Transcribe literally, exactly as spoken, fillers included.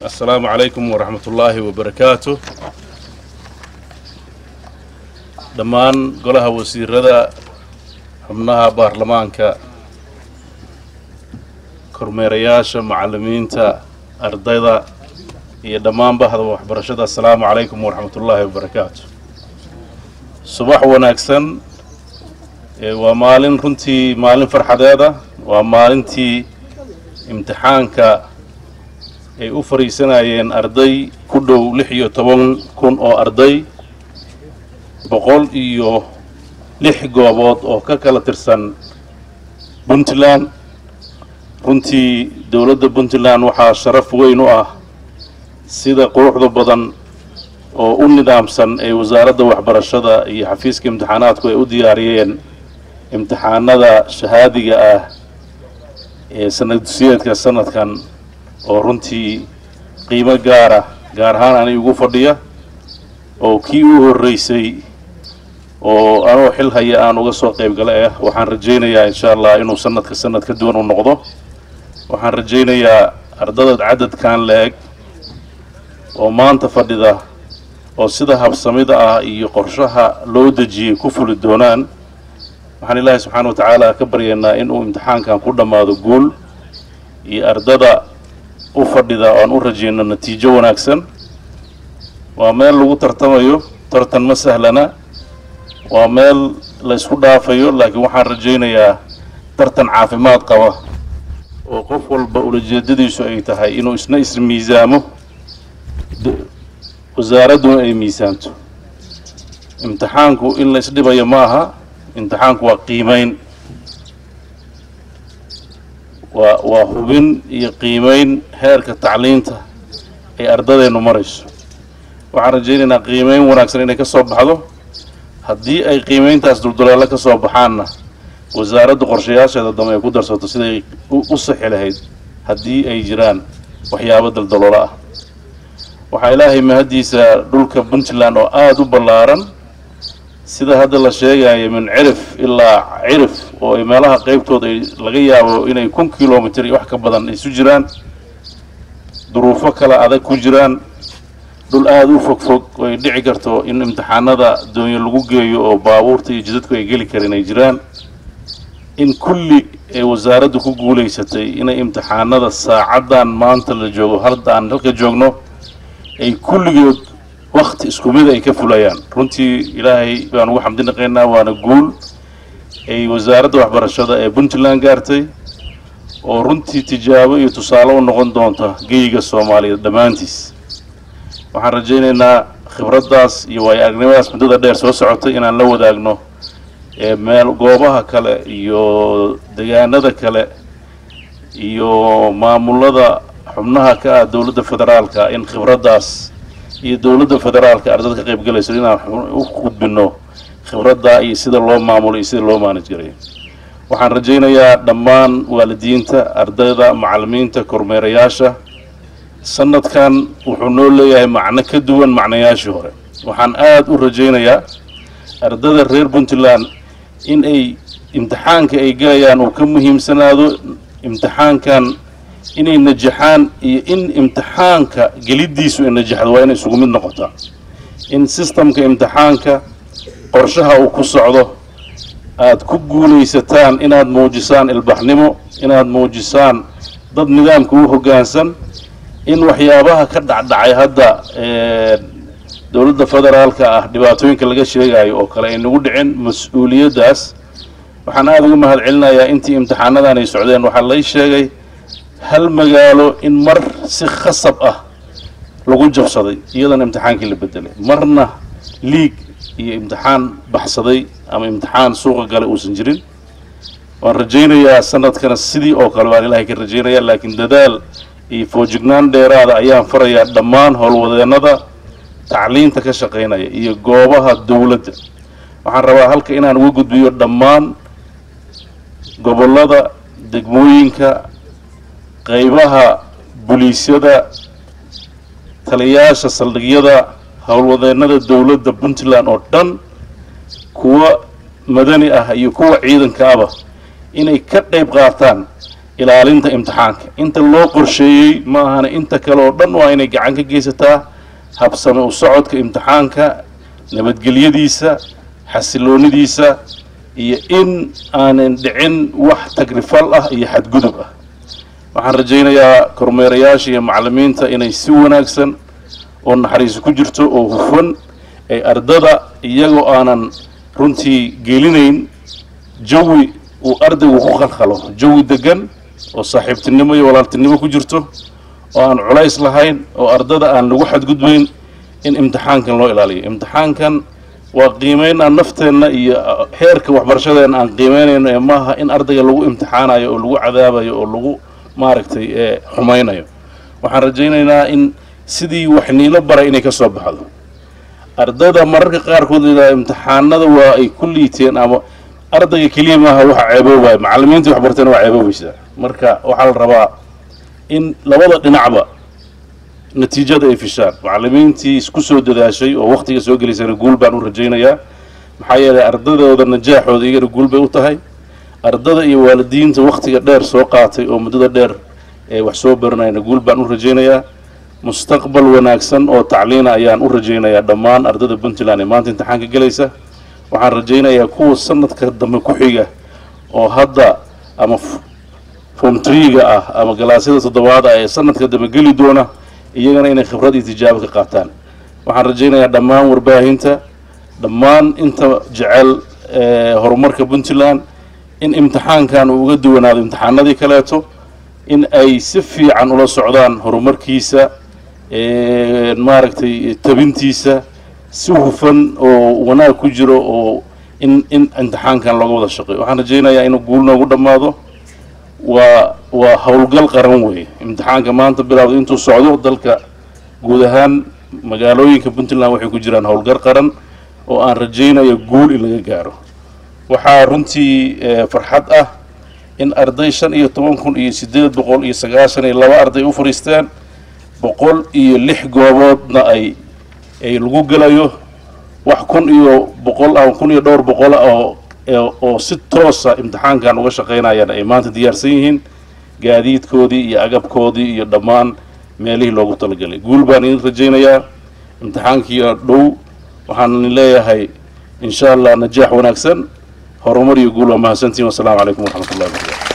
السلام عليكم ورحمة الله وبركاته. دمان قلها وزير رضا حمناها بارلمانكا كرميرياشا معلمين تا أرضيضا هي دمان بحض وحبرشد. السلام عليكم ورحمة الله وبركاته. صباح وناكسن ومالين كنتي مالين فرحدادا ومالنتي امتحانكا ay u fariisanayeen arday ku dhow lix iyo toban kun oo arday boqol iyo lix goobood oo ka kala tirsan Puntland. runtii dawladda Puntland waxaa sharaf weyn u ah sida quruxda badan oo u nidaamsan ee wasaaradda waxbarashada iyo xafiiska imtixaanaadku ay u diyaariyeen imtixaanada shahaadiga ah ee sanadsiyeedka sanadkan oo runtii qiimo gaar ah gaar ahaan anay ugu fadhiya oo kii u horeysay oo anoo xil haya aan uga soo qayb galay ah waxaan rajaynayaa insha Allah inuu sanadka sanad ka duwan u noqdo. waxaan rajaynayaa ardayda cadadkan leeg oo maanta fadhida oo sida habsamida ah iyo qorshaha loo dajiyay ku fuli doonaan. waxaan Ilaahay subxaanahu wa ta'aala ka baryaynaa inuu imtixaankan ku dhamaado guul iyo ardayda u fadhida oo aan u rajayno natiijo wanaagsan. waa meel lagu tartamayo, tartan ma sahlana, waa meel la isku dhaafayo, laakiin waxaan rajaynayaa tartan caafimaad qaba oo qof walba ujeedadiisu ay tahay inuu isna is miisaamo wasaaraduna ay miisaanto. imtixaanku in la isdhibayo ma aha, imtixaanku waa qiimeyn, waa hubin iyo qiimeyn heerka tacliinta ay ardaydeenu marayso. waxaan rajaynaynaa qiimeyn wanaagsan inay ka soo baxdo. haddii ay qiimeyntaas dulduleelo ka soo baxaanna wasaaraddu qorshayaasheeda dambe ay ku darsato siday u saxi lahayd haddii ay jiraan waxyaabo daldaloolo ah. waxaa Ilaahay mahadiisa dhulka Puntland oo aad u ballaaran sida hadda la sheegayo min cirif ilaa cirif oo ay meelaha qaybtooda laga yaabo inay kun kiiloomitir wax ka badan isu jiraan, duruufo kala adag ku jiraan, dhul aad u fog fog oo ay dhici karto in imtixaanada doonyo lagu geeyo oo baabuurta iyo jidadku ay geli kareen ay jiraan. in kulli ay wasaaraddu ku guuleysatay inay imtixaanada saacadan maanta la joogo halkaan halka joogno ay kulligood waqti isku mid ay ka fulayaan. runtii Ilaahay baan ugu xamdinaqaynaa, waana guul ay wasaaradda waxbarashada ee Puntland gaartay oo runtii tijaabo iyo tusaale u noqon doonta geeyiga Soomaaliyeed dhammaantiis. waxaan rajaynaynaa khibraddaas iyo waayo-aragnimadaas muddada dheer soo socotay inaan la wadaagno ee meel goobaha kale iyo deegaanada kale iyo maamulada xubnaha ka ah dawladda federaalka in khibraddaas iyo dawladda federaalka ardayda ka qayb galayso inaan u gudbino khibradda iyo sida loo maamulo iyo sida loo manage gareeyo. waxaan rajaynayaa dhammaan waalidiinta, ardayda, macallimiinta, kormeerayaasha sanadkan wuxuu noo leeyahay macno ka duwan macnayaashii hore. waxaan aad u rajaynayaa ardayda reer Puntland in ay imtixaanka ay galayaan uu ka muhiimsanaado imtixaankan inay najaxaan iyo in imtixaanka gelidiisu ay najaxdo waa inay isugu mid noqotaa. in systemka imtixaanka qorshaha uu ku socdo aad ku guuleysataan inaad muujisaan ilbaxnimo, inaad muujisaan dad nidaamka u hoggaansan, in waxyaabaha ka dhacdhacay hadda ee dawladda federaalka ah dhibaatooyinka laga sheegayo oo kale ay nagu dhicin mas'uuliyadaas. waxaan aad ugu mahad celinayaa intii imtixaanadan ay socdeen waxaa la sheegay hal magaalo in mar si khasab ah lagu jabsaday iyadana imtixaankii la bedelay, marna liig iyo imtixaan baxsaday ama imtixaan suuqa gale uusan jirin. waan rajaynayaa sanadkana sidii oo kale waan Ilaahay ka rajaynayaa, laakiin dadaal iyo foojignaan dheeraada ayaan farayaa dhammaan howlwadeennada tacliinta ka shaqeynaya iyo goobaha dawladda. waxaan rabaa halka inaan uga gudbiyo dhammaan gobollada, degmooyinka, qaybaha booliisyada, taliyayaasha saldhigyada, howlwadeennada dawladda Puntland oo dhan, kuwa madani ah iyo kuwa ciidanka ah inay ka qayb qaataan ilaalinta imtixaanka inta loo qorsheeyey ma ahana inta kale oo dhan waa inay gacan ka geysataa habsame u socodka imtixaanka nabadgelyadiisa xasiloonidiisa iyo in aanan dhicin wax tagrifal ah iyo xadgudub ah waxaan rajaynayaa kormeerayaasha iyo macallimiinta inay si wanaagsan oo naxariis ku jirto oo hufan ay ardada iyagoo aanan runtii gelinayn jawi uu ardaygu ku khalkhalo jawi degan oo saaxiibtinimo iyo walaaltinimo ku jirto oo aan culays lahayn oo ardada aan lagu xadgudbayn in imtixaankan loo ilaaliyo imtixaankan waa qiimeynaa nafteenna iyo heerka waxbarashadeena aan qiimeynayno ee maaha in ardayga lagu imtixaanayo oo lagu cadaabayo oo lagu maaragtay ee xumaynayo waxaan rajaynaynaa in sidii wax niilo baray inay ka soo baxdo ardada mararka qaarkood ilaa imtixaanada waa ay ku liiteen ama ardayga kaliya maaha waxa ceeboobay macallimiinta wax bartana waa ceeboobaysaa marka waxaa la rabaa in labada dhinacba natiijada ay fishaan macallimiintii isku soo dadaashay oo waqtiga soo gelisana guul baan u rajaynayaa maxaa yeelay ardadooda najaaxooda iyagana guul bay u tahay ardada iyo waalidiinta waqtiga dheer soo qaatay oo muddada dheer ee wax soo baranayna guul baan u rajaynayaa mustaqbal wanaagsan oo tacliina ayaan u rajaynayaa dhammaan ardada Puntland ee maanta imtixaanka galaysa waxaan rajaynayaa kuwa sanadka dambe ku xiga oo hadda ama form three-ga ah ama galaasyada toddobaad ee sanadka dambe gali doona iyagana inay khibrad iyo tijaabo ka qaataan waxaan rajaynayaa dhammaan warbaahinta dhammaan inta jecel horumarka Puntland in imtixaankan uu uga duwanaado imtixaanadii kaleeto in ay si fiican ula socdaan horumarkiisa ee maaragtay tabintiisa si hufan oo wanaag ku jiro oo in in imtixaankan laga wada shaqeeyo waxaan rajaynayaa inuu guul noogu dhamaado waa waa hawlgal qaran weey imtixaanka maanta bilowday intuu socdo dalka guud ahaan magaalooyinka Puntland waxay ku jiraan hawlgal qaran oo aan rajaynayo guul in laga gaaro waxaa runtii farxad ah in arday shan iyo toban kun iyo sideed boqol iyo sagaashan iyo laba arday u fariisteen boqol iyo lix gooboodna ay ay lagu galayo wax kun iyo boqol ama kun iyo dhowr boqol oo oo si toos ah imtixaankan uga shaqeynayaan ay maanta diyaarsan yihiin gaadiidkoodii iyo agabkoodii iyo dhammaan meelihii loogu talagalay guul baan idin rajaynayaa imtixaankii dhow waxaan leeyahay insha Allah najaax wanaagsan horumar iyo guul waa mahadsantiin wasalaamu calaykum waraxmatullaahi wabarakaatuh